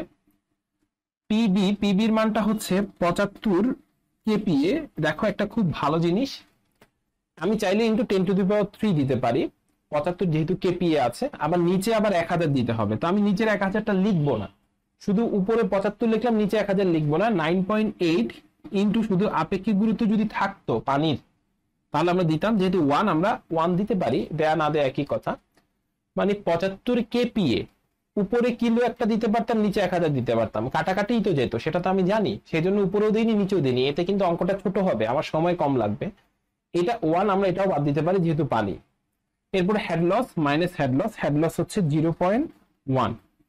পিবি পিবির মানটা হচ্ছে পঁচাত্তর কেপিএ। দেখো একটা খুব ভালো জিনিস, আমি চাইলে into ten to the power three দিতে পারি, পঁচাত্তর যেহেতু কেপিএ আছে, আবার নিচে আবার এক হাজার দিতে হবে, তো আমি নিচের এক হাজারটা লিখবো না, শুধু উপরে পঁচাত্তর লিখলাম, নিচে এক হাজার লিখবো না। নাইন পয়েন্ট এইট ইন্টু শুধু আপেক্ষিক গুরুত্ব যদি থাকতো পানির তাহলে আমরা দিতাম, যেহেতু ওয়ান আমরা ওয়ান দিতে পারি, দেয়া না দেয়া একই কথা। মানে পঁচাত্তর কেপিএ, উপরে কিলো একটা দিতে পারতাম, নিচে এক হাজার দিতে পারতাম, কাটাকাটিই তো যেত, সেটা তো আমি জানি, সেই জন্য উপরেও দিইনি নিচেও দিইনি, এতে কিন্তু অঙ্কটা ছোট হবে, আমার সময় কম লাগবে। এটা ওয়ান আমরা এটাও বাদ দিতে পারি যেহেতু পানি। এরপরে head loss minus head loss, head loss হচ্ছে জিরো পয়েন্ট ওয়ান।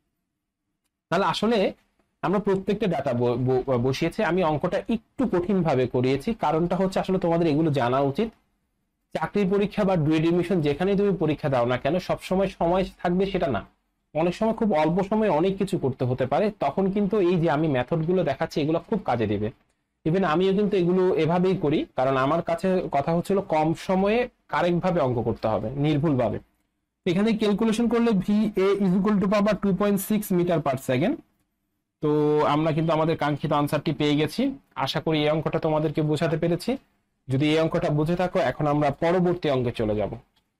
তাহলে আসলে আমরা প্রত্যেকটা ডাটা বসিয়েছি, আমি অঙ্কটা একটু কঠিন ভাবে করিয়েছি, কারণটা হচ্ছে আসলে তোমাদের এগুলো জানা উচিত। চাকরির পরীক্ষা বা ডুয়েট এডমিশন যেখানেই তুমি পরীক্ষা দাও না কেন, সবসময় সময় থাকবে সেটা না, অনেক সময় খুব অল্প সময়ে অনেক কিছু করতে হতে পারে, তখন কিন্তু এই যে আমি মেথড গুলো দেখাচ্ছি এগুলো খুব কাজে দিবে। ইভেন আমিও কিন্তু এগুলো এভাবেই করি, কারণ আমার কাছে কথা হচ্ছিল কম সময়ে কারেক্ট ভাবে অঙ্ক করতে হবে, নির্ভুল ভাবে। এখানে ক্যালকুলেশন করলে V A is equal to পাবা two point six metre per second. তো আমরা কিন্তু আমাদের কাঙ্ক্ষিত আনসারটি পেয়ে গেছি। আশা করি এই অঙ্কটা তোমাদেরকে বোঝাতে পেরেছি। যদি এই অঙ্কটা বুঝে থাকো, এখন আমরা পরবর্তী অঙ্কে চলে যাব।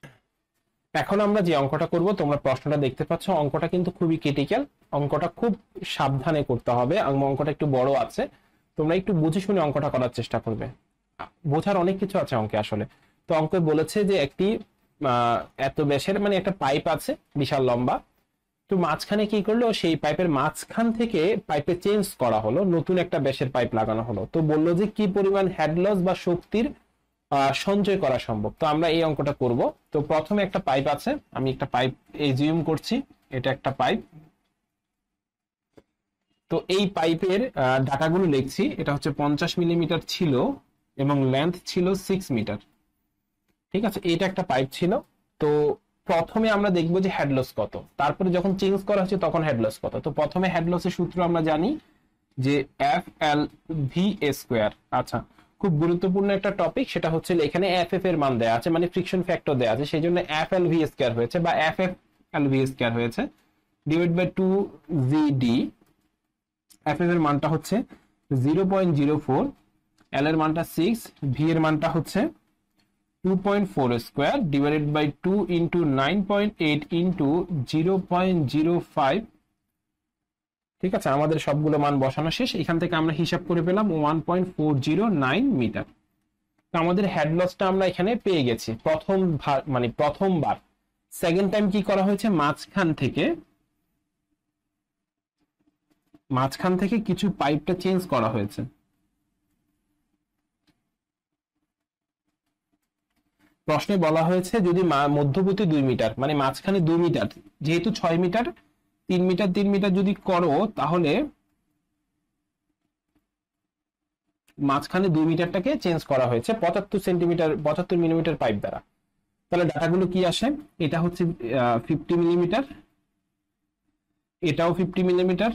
এখন আমরা যে অঙ্কটা করব, তোমরা প্রশ্নটা দেখতে পাচ্ছ, অঙ্কটা কিন্তু খুবই ক্রিটিক্যাল, অঙ্কটা খুব সাবধানে করতে হবে, অঙ্কটা একটু বড় আছে, তোমরা একটু বুঝে শুনে অঙ্কটা করার চেষ্টা করবে। বোঝার অনেক কিছু আছে অঙ্কে আসলে। তো অঙ্কে বলেছে যে একটি এত ব্যাসের মানে একটা পাইপ আছে বিশাল লম্বা, তো মাঝখানে কি করলো, সেই পাইপের মাঝখান থেকে পাইপে চেঞ্জ করা হলো, নতুন একটা ব্যাসের পাইপ লাগানো হলো। তো বললো যে কি পরিমাণ হেড লস বা শক্তির সঞ্চয় করা সম্ভব। তো আমরা এই অঙ্কটা করব। তো প্রথমে একটা পাইপ আছে, আমি একটা পাইপ এজিউম করছি, এটা একটা পাইপ। তো এই পাইপের ডাটাগুলো লিখছি, এটা হচ্ছে পঞ্চাশ মিলিমিটার ছিল এবং লেন্থ ছিল সিক্স মিটার। ঠিক আছে, এটা একটা পাইপ ছিল। তো প্রথমে আমরা দেখবো যে হেডলস কত, তারপরে যখন চেঞ্জ করা হচ্ছে তখন হেডলস কত। তো প্রথমে হেডলসের সূত্র আমরা জানি যে F L V A square. আচ্ছা, খুব গুরুত্বপূর্ণ একটা টপিক, সেটা হচ্ছে এখানে এফ এফ এর মান দেওয়া আছে, মানে ফ্রিকশন ফ্যাক্টর দেওয়া আছে, সেই জন্য এফ এল ভি স্কোয়ার হয়েছে বা F F L V square হয়েছে, divide by two G D. F F এর মানটা হচ্ছে zero point zero four, L এর মানটা সিক্স, ভি এর মানটা হচ্ছে two point four square divided by two into nine point eight into zero point zero five. ঠিক আছে, আমাদের সবগুলো মান বসানো শেষ। এখান থেকে আমরা হিসাব করে পেলাম one point four zero nine metre. তো আমাদের হেড লসটা আমরা এখানে পেয়ে গেছি প্রথম মানে প্রথমবার। সেকেন্ড টাইম কি করা হয়েছে, মাঝখান থেকে মাঝখান থেকে কিছু পাইপটা চেঞ্জ করা হয়েছে। প্রশ্নে বলা হয়েছে যদি মধ্যবর্তী দুই মিটার মানে মাঝখানে দুই মিটার, যেহেতু ছয় মিটার তিন মিটার তিন মিটার যদি করো তাহলে মাঝখানে দুই মিটারটাকে চেঞ্জ করা হয়েছে পঁচাত্তর সেন্টিমিটার পঁচাত্তর মিলিমিটার পাইপ দ্বারা। তাহলে ডাটাগুলো কি আসে, এটা হচ্ছে ফিফটি মিলিমিটার, এটাও ফিফটি মিলিমিটার,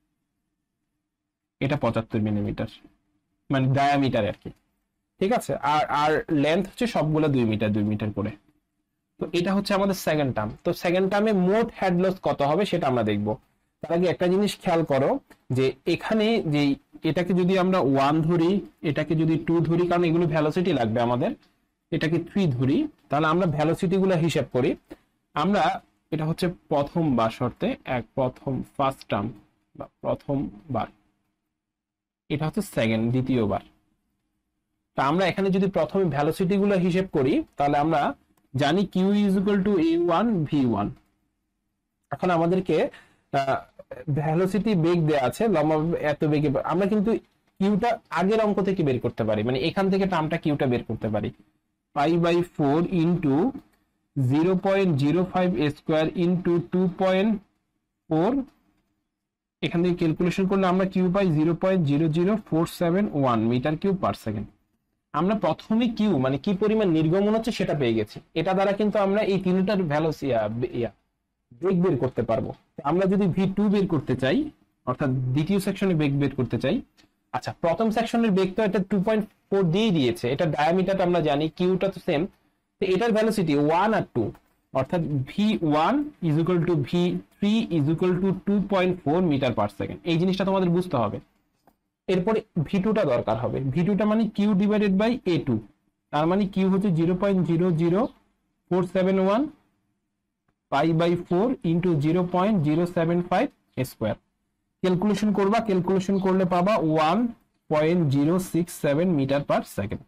এটা পঁচাত্তর মিলিমিটার, মানে ডায়ামিটার আর কি। ঠিক আছে, আর আর লেন্থ হচ্ছে সবগুলো দুই মিটার দুই মিটার করে। তো এটা হচ্ছে আমাদের সেকেন্ড টার্ম। তো সেকেন্ড টার্মে মোট হেড লস কত হবে সেটা আমরা দেখব। তার আগে একটা জিনিস খেয়াল করো যে এখানে যে এটাকে যদি আমরা ওয়ান ধরি, এটাকে যদি টু ধরি, কারণ এগুলো ভ্যালোসিটি লাগবে আমাদের, এটাকে থ্রি ধরি, তাহলে আমরা ভ্যালোসিটি গুলো হিসাব করি। আমরা এটা হচ্ছে প্রথমবার শর্তে এক প্রথম ফার্স্ট টার্ম বা প্রথমবার, এটা হচ্ছে সেকেন্ড দ্বিতীয়বার। তা আমরা এখানে যদি প্রথমে ভ্যালোসিটি গুলো হিসেব করি তাহলে আমরা জানি Q is equal to A one V one. এখন আমাদেরকে ভ্যালোসিটি বেগ দেওয়া আছে, লম্বা এত বেগে, আমরা কিন্তু কিউটা আগের অঙ্ক থেকে বের করতে পারি, মানে এখান থেকে টার্মটা কিউটা বের করতে পারি। Pi by four into zero point zero five square into two point four এখান থেকে ক্যালকুলেশন করলে আমরা কিউ পাই zero point zero zero four seven one metre cube per second. আমরা প্রথমে কিউ মানে কি পরিমাণ নির্গমন হচ্ছে সেটা পেয়ে গেছি। এটা দ্বারা কিন্তু আমরা এই তিনটার ভ্যালুসিয়া বেগ বের করতে পারবো। আমরা যদি ভি টু বের করতে চাই, অর্থাৎ দ্বিতীয় সেকশনে বেগ বের করতে চাই, আচ্ছা প্রথম সেকশনের বেগ তো এটা টু পয়েন্ট ফোর দিয়েই দিয়েছে, এটা ডায়ামিটারটা আমরা জানি, কিউটা তো সেম, তো এটার ভ্যালোসিটি ওয়ান আর টু, অর্থাৎ V one is equal to V three is equal to two point four metre per second. এই জিনিসটা তোমাদের বুঝতে হবে। এরপরে ভি টুটা দরকার হবে, ভি টুটা মানে Q divided by A two, তার মানে কিউ হচ্ছে zero point zero zero four seven one pi by four into zero point zero seven five square. Calculation করবা, ক্যালকুলেশন করলে পাবা one point zero six seven metre per second.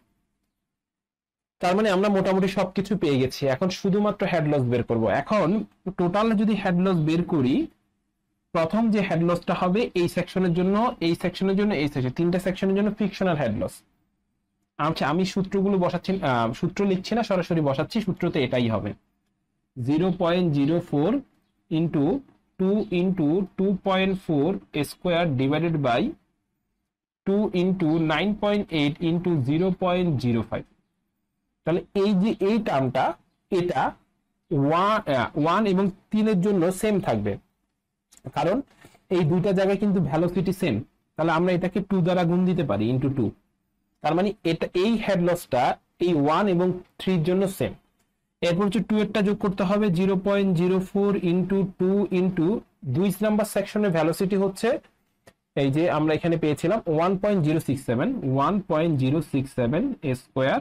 তার মানে আমরা মোটামুটি সবকিছু পেয়ে গেছি, এখন শুধুমাত্র হেড লস বের করব। এখন টোটাল যদি হেড লস বের করি, প্রথম যে হেড লসটা হবে এই সেকশনের জন্য, এই সেকশনের জন্য, এই সেকশন, তিনটা সেকশনের জন্য ফ্রিকশনাল হেড লস। আচ্ছা আমি সূত্রগুলো বসাচ্ছি, সূত্র লিখছি না, সরাসরি বসাচ্ছি, সূত্রতে এটাই হবে zero point zero four into two into two point four square divided by two into nine point eight into zero point zero five. তাহলে এই যে এই টার্মটা, এটা ওয়ান ওয়ান এবং তিনের জন্য সেম থাকবে, কারণ এই দুইটা জায়গায় কিন্তু ভ্যালোসিটি সেম। তাহলে আমরা এটাকে টু দ্বারা গুণ দিতে পারি, ইন্টু টু। তার মানে এটা এই হেড লসটা এই ওয়ান এবং থ্রির জন্য সেম। এরপর হচ্ছে টু এরটা যোগ করতে হবে, zero point zero four into two into দুই নাম্বার সেকশনের ভ্যালোসিটি হচ্ছে এই যে আমরা এখানে পেয়েছিলাম one point zero six seven, one point zero six seven square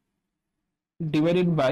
divided by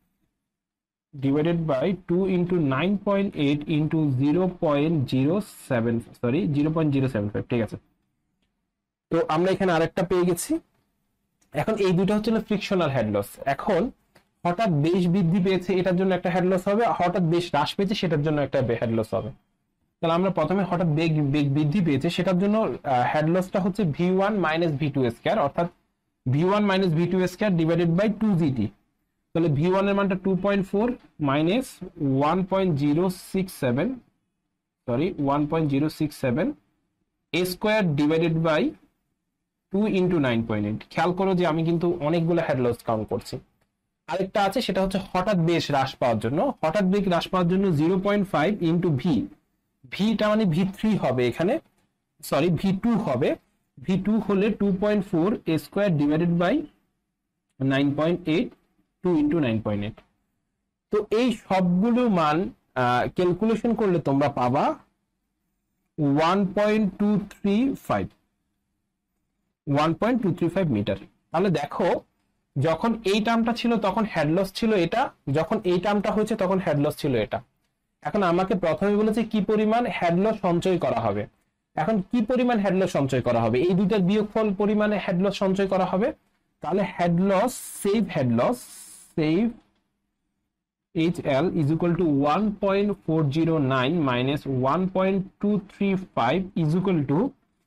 divided by two into nine point eight into zero point zero seven sorry zero point zero seven five. ঠিক আছে, তো আমরা এখানে আরেকটা পেয়ে গেছি। এখন এই দুটো হচ্ছে না ফ্রিকশনাল হেড লস। এখন হঠাৎ বেশ বৃদ্ধি পেয়েছে, এটার জন্য একটা হেড লস হবে, হঠাৎ বেশ হ্রাস পেয়েছে সেটার জন্য একটা হেড লস হবে। তাহলে আমরা প্রথমে হঠাৎ বেগ বেগ বৃদ্ধি পেয়েছে সেটার জন্য হেড লসটা হচ্ছে V one minus V two square, অর্থাৎ V one minus V two square divided by two জিটি। তাহলে ভি ওয়ান এর মানটা two point four minus one point zero six seven sorry one point zero six seven square divided by two into nine point eight. খেয়াল করো যে আমি কিন্তু অনেকগুলো হেড লস কাউন্ট করছি। আরেকটা আছে, সেটা হচ্ছে হঠাৎ বেশ হ্রাস পাওয়ার জন্য, হঠাৎ বেগ হ্রাস পাওয়ার জন্য zero point five into V, ভিটা মানে ভি থ্রি হবে এখানে, সরি ভি টু হবে, ভি টু হলে two point four square divided by nine point eight, two into nine point eight. তো এই সবগুলো মান ক্যালকুলেশন করলে তোমরা পাবা one point two three five one point two three five metre. তাহলে দেখো যখন এই টার্মটা ছিল তখন হেড লস ছিল এটা, যখন এই টার্মটা হয়েছে তখন হেড লস ছিল এটা। এখন আমাকে প্রথমে বলেছে কি পরিমাণ হেড লস সঞ্চয় করা হবে। এখন কি পরিমাণ হেড লস সঞ্চয় করা হবে, এই দুইটার বিয়োগফল পরিমাণে হেড লস সঞ্চয় করা হবে। তাহলে head loss save head loss save H L is equal to one point four zero nine minus one point two three five is equal to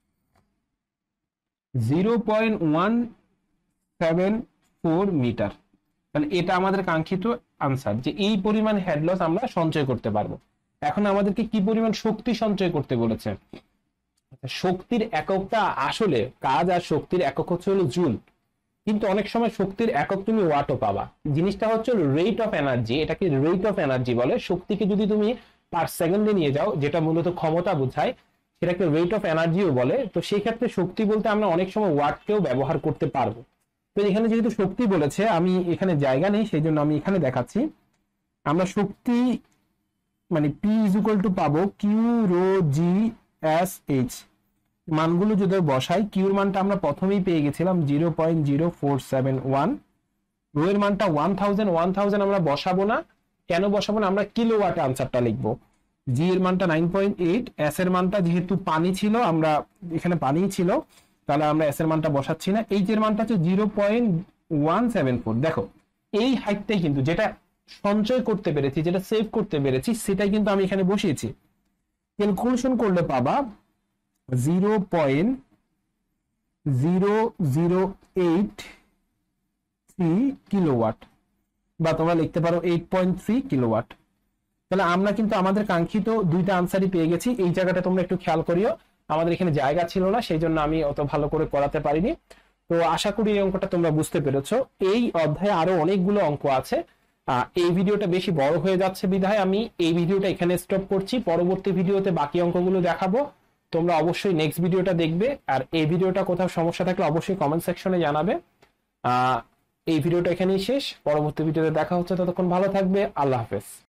zero point one seven four metre. তাহলে এটা আমাদের কাঙ্ক্ষিত answer, যে এই পরিমাণ head loss আমরা সঞ্চয় করতে পারবো। এখন আমাদেরকে কি পরিমাণ শক্তি সঞ্চয় করতে বলেছে। শক্তির এককটা আসলে কাজ আর শক্তির একক হচ্ছে হলো জুল, কিন্তু অনেক সময় শক্তির একক তুমি ওয়াটও পাবা। জিনিসটা হচ্ছে রেট অফ এনার্জি, এটাকে রেট অফ এনার্জি বলে। শক্তিকে যদি তুমি পার সেকেন্ডে নিয়ে যাও, যেটা মূলত ক্ষমতা বোঝায়, সেটাকে রেট অফ এনার্জিও বলে। তো সেই ক্ষেত্রে শক্তি বলতে আমরা অনেক সময় ওয়াটকেও ব্যবহার করতে পারবো। তো এখানে যেহেতু শক্তি বলেছে, আমি এখানে জায়গা নেই সেই জন্য আমি এখানে দেখাচ্ছি। আমরা শক্তি মানে পি ইজ ইকুয়াল টু পাবো Q rho G S H, মানগুলো যদি বসাই, কিউর মানটা আমরা প্রথমেই পেয়ে গেছিলাম zero point zero four seven one, rho এর মানটা ওয়ান থাউজেন্ড, ওয়ান থাউজেন্ড আমরা বসাবো না। কেন বসাবো না, আমরা কিলোওয়াটে আনসারটা লিখবো। জি এর মানটা নাইন পয়েন্ট এইট, এস এর মানটা যেহেতু পানি ছিল, আমরা এখানে পানি ছিল, তাহলে আমরা এস এর মানটা বসাচ্ছি না। এইচ এর মানটা হচ্ছে zero point one seven four. দেখো এই হাইটটাই কিন্তু যেটা সঞ্চয় করতে পেরেছি, যেটা সেভ করতে পেরেছি, সেটাই কিন্তু আমি এখানে বসিয়েছি। ক্যালকুলেশন করলে পাবা zero point zero zero eight three kilowatt, বা তোমরা লিখতে পারো এইট পয়েন্ট থ্রি কিলোওয়াট। তাহলে আমরা কিন্তু আমাদের কাঙ্ক্ষিত দুইটা আনসারই পেয়ে গেছি। এই জায়গাটা তোমরা একটু খেয়াল করিও, আমাদের এখানে জায়গা ছিল না, সেই জন্য আমি অত ভালো করে করাতে পারিনি। তো আশা করি এই অঙ্কটা তোমরা বুঝতে পেরেছো। এই অধ্যায়ে আরো অনেকগুলো অঙ্ক আছে। আহ এই ভিডিওটা বেশি বড় হয়ে যাচ্ছে বিধায় আমি এই ভিডিওটা এখানে স্টপ করছি। পরবর্তী ভিডিওতে বাকি অঙ্কগুলো দেখাবো, তোমরা অবশ্যই নেক্সট ভিডিওটা দেখবে। আর এই ভিডিওটা কোথাও সমস্যা থাকলে অবশ্যই কমেন্ট সেকশনে জানাবে। আহ এই ভিডিওটা এখানেই শেষ, পরবর্তী ভিডিওতে দেখা হচ্ছে, ততক্ষণ ভালো থাকবে, আল্লাহ হাফেজ।